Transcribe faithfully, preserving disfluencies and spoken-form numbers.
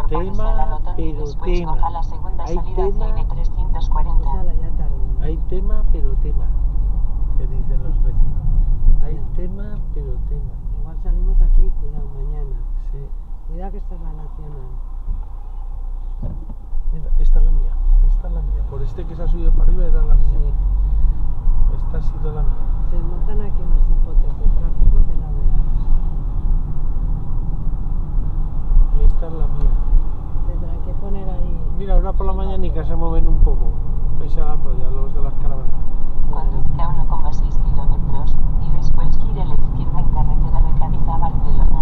incorpórese a la rotonda y pero después tema. coja la segunda Hay salida hacia tema. N trescientos cuarenta. Pues ala, ya tarde. Hay tema, pero tema. Que dicen los vecinos. Hay Ya. tema, pero tema. Igual salimos aquí, cuidado, mañana. Sí. Cuidado que esta es la nacional. Mira, esta es la mía. Esta es la mía. Por este que se ha subido para arriba era la mía. Sí. Esta ha sido la mía. Se montan aquí unos hipotes de tráfico que no veas. Esta es la mía. Tendrán que poner ahí. Mira, ahora por la mañanica se mueven un poco. Veis a la playa, los de las caravanas. Conduzca uno coma seis kilómetros y después gire a la izquierda en carretera de Cádiz a Barcelona.